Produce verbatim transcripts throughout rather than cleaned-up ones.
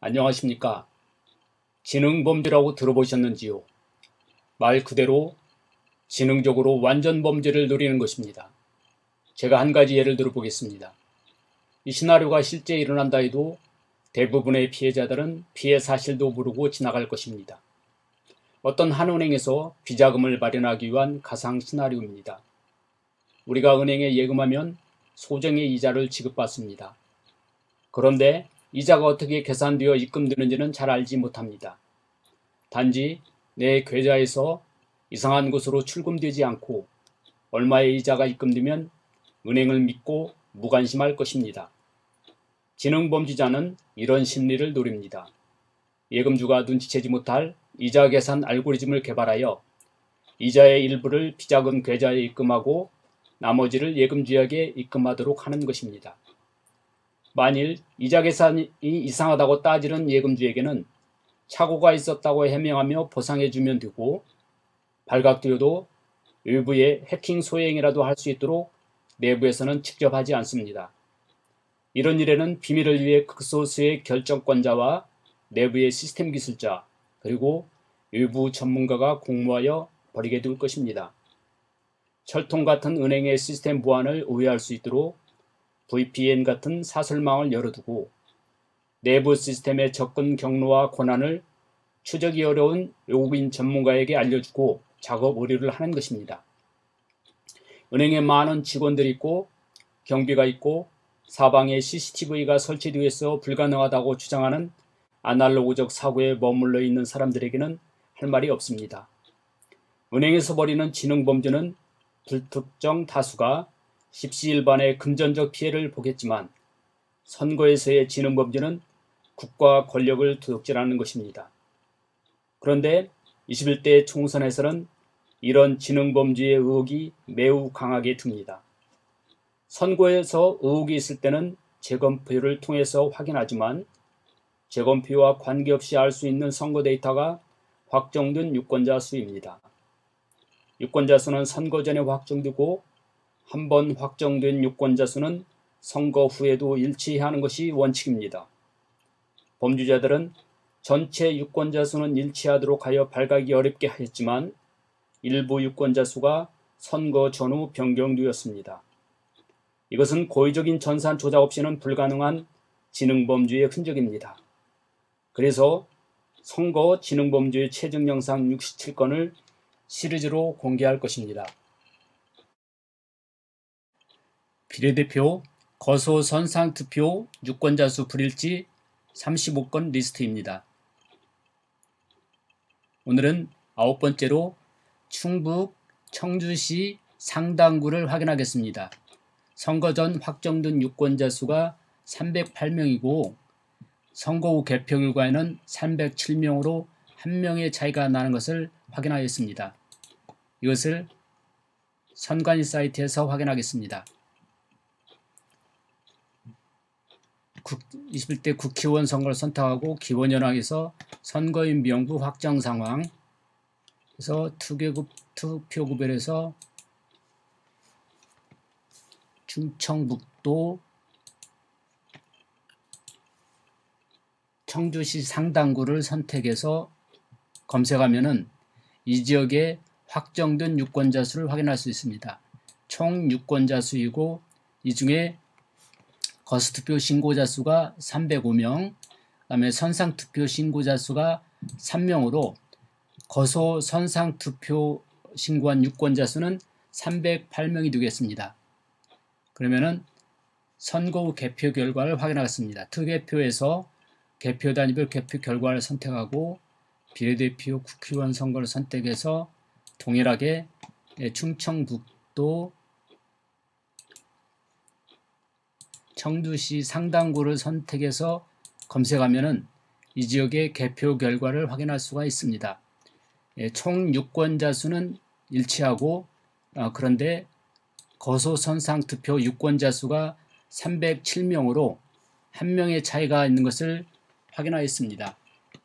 안녕하십니까. 지능범죄라고 들어보셨는지요? 말 그대로 지능적으로 완전 범죄를 노리는 것입니다. 제가 한 가지 예를 들어 보겠습니다. 이 시나리오가 실제 일어난다 해도 대부분의 피해자들은 피해 사실도 모르고 지나갈 것입니다. 어떤 한 은행에서 비자금을 마련하기 위한 가상 시나리오입니다. 우리가 은행에 예금하면 소정의 이자를 지급받습니다. 그런데 이자가 어떻게 계산되어 입금되는지는 잘 알지 못합니다. 단지 내 계좌에서 이상한 곳으로 출금되지 않고 얼마의 이자가 입금되면 은행을 믿고 무관심할 것입니다. 지능범죄자는 이런 심리를 노립니다. 예금주가 눈치채지 못할 이자 계산 알고리즘을 개발하여 이자의 일부를 비자금 계좌에 입금하고 나머지를 예금주에게 입금하도록 하는 것입니다. 만일 이자 계산이 이상하다고 따지는 예금주에게는 착오가 있었다고 해명하며 보상해주면 되고, 발각되어도 외부에 해킹 소행이라도 할 수 있도록 내부에서는 직접 하지 않습니다. 이런 일에는 비밀을 위해 극소수의 결정권자와 내부의 시스템 기술자, 그리고 외부 전문가가 공모하여 벌이게 될 것입니다. 철통 같은 은행의 시스템 보안을 오해할 수 있도록 브이피엔 같은 사설망을 열어두고 내부 시스템의 접근 경로와 권한을 추적이 어려운 외국인 전문가에게 알려주고 작업 의뢰를 하는 것입니다. 은행에 많은 직원들이 있고 경비가 있고 사방에 씨씨티비가 설치되어 있어 불가능하다고 주장하는 아날로그적 사고에 머물러 있는 사람들에게는 할 말이 없습니다. 은행에서 벌이는 지능범죄는 불특정 다수가 십시일반의 금전적 피해를 보겠지만, 선거에서의 지능범죄는 국가 권력을 도둑질하는 것입니다. 그런데 이십일 대 총선에서는 이런 지능범죄의 의혹이 매우 강하게 듭니다. 선거에서 의혹이 있을 때는 재검표를 통해서 확인하지만 재검표와 관계없이 알 수 있는 선거 데이터가 확정된 유권자 수입니다. 유권자 수는 선거 전에 확정되고 한 번 확정된 유권자 수는 선거 후에도 일치해야 하는 것이 원칙입니다. 범죄자들은 전체 유권자 수는 일치하도록 하여 발각이 어렵게 하였지만 일부 유권자 수가 선거 전후 변경되었습니다. 이것은 고의적인 전산 조작 없이는 불가능한 지능범죄의 흔적입니다. 그래서 선거 지능범죄의 최종 영상 육십칠 건을 시리즈로 공개할 것입니다. 비례대표 거소 선상투표 유권자 수 불일치 삼십오 건 리스트입니다. 오늘은 아홉 번째로 충북 청주시 상당구를 확인하겠습니다. 선거 전 확정된 유권자 수가 삼백팔 명이고 선거 후 개표 결과에는 삼백칠 명으로 한 명의 차이가 나는 것을 확인하였습니다. 이것을 선관위 사이트에서 확인하겠습니다. 이십일 대 국회의원 선거를 선택하고 기본현황에서 선거인 명부 확정 상황, 그래서 투개급, 투표구별에서 충청북도 청주시 상당구를 선택해서 검색하면은 이 지역의 확정된 유권자 수를 확인할 수 있습니다. 총 유권자 수이고 이 중에 거스투표 신고자 수가 삼백오 명, 그 다음에 선상투표 신고자 수가 삼 명으로 거소 선상투표 신고한 유권자 수는 삼백팔 명이 되겠습니다. 그러면은 선거 후 개표 결과를 확인하겠습니다. 투개표에서 개표 단위별 개표 결과를 선택하고 비례대표 국회의원 선거를 선택해서 동일하게 충청북도 청주시 상당구를 선택해서 검색하면은 이 지역의 개표 결과를 확인할 수가 있습니다. 총 유권자 수는 일치하고 어, 그런데 거소 선상투표 유권자 수가 삼백칠 명으로 한 명의 차이가 있는 것을 확인하였습니다.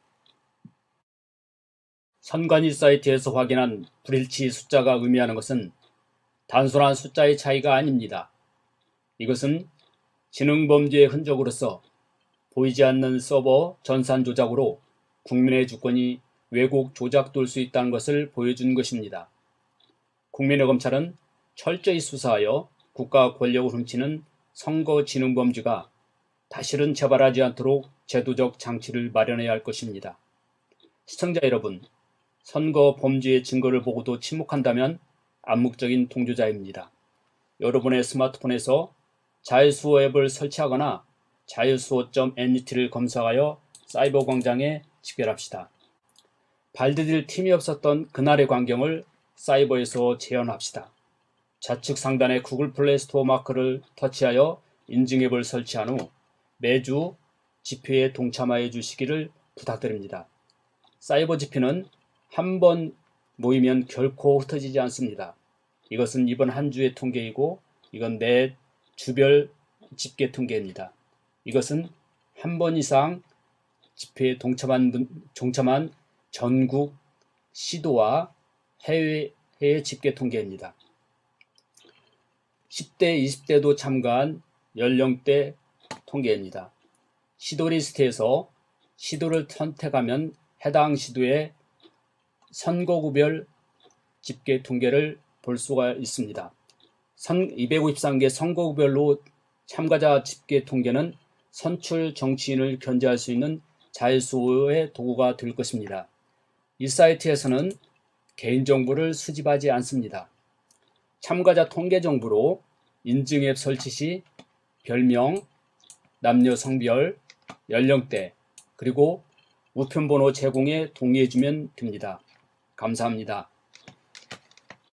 선관위 사이트에서 확인한 불일치 숫자가 의미하는 것은 단순한 숫자의 차이가 아닙니다. 이것은 지능범죄의 흔적으로서 보이지 않는 서버 전산 조작으로 국민의 주권이 왜곡 조작될 수 있다는 것을 보여준 것입니다. 국민의 검찰은 철저히 수사하여 국가 권력을 훔치는 선거진흥범죄가 다시는 재발하지 않도록 제도적 장치를 마련해야 할 것입니다. 시청자 여러분, 선거 범죄의 증거를 보고도 침묵한다면 암묵적인 동조자입니다. 여러분의 스마트폰에서 자유수호 앱을 설치하거나 자유수호 닷 엔이티를 검색하여 사이버 광장에 집결합시다. 발디딜 틈이 없었던 그날의 광경을 사이버에서 재현합시다. 좌측 상단의 구글 플레이 스토어 마크를 터치하여 인증 앱을 설치한 후 매주 집회에 동참하여 주시기를 부탁드립니다. 사이버 집회는 한 번 모이면 결코 흩어지지 않습니다. 이것은 이번 한 주의 통계이고 이건 내 주별 집계 통계입니다. 이것은 한 번 이상 집회에 동참한, 분, 동참한 전국 시도와 해외, 해외 집계 통계입니다. 십 대, 이십 대도 참가한 연령대 통계입니다. 시도 리스트에서 시도를 선택하면 해당 시도의 선거구별 집계 통계를 볼 수가 있습니다. 이백오십삼 개 선거구별로 참가자 집계 통계는 선출 정치인을 견제할 수 있는 자유수호의 도구가 될 것입니다. 이 사이트에서는 개인정보를 수집하지 않습니다. 참가자 통계 정보로 인증앱 설치 시 별명, 남녀 성별, 연령대, 그리고 우편번호 제공에 동의해주면 됩니다. 감사합니다.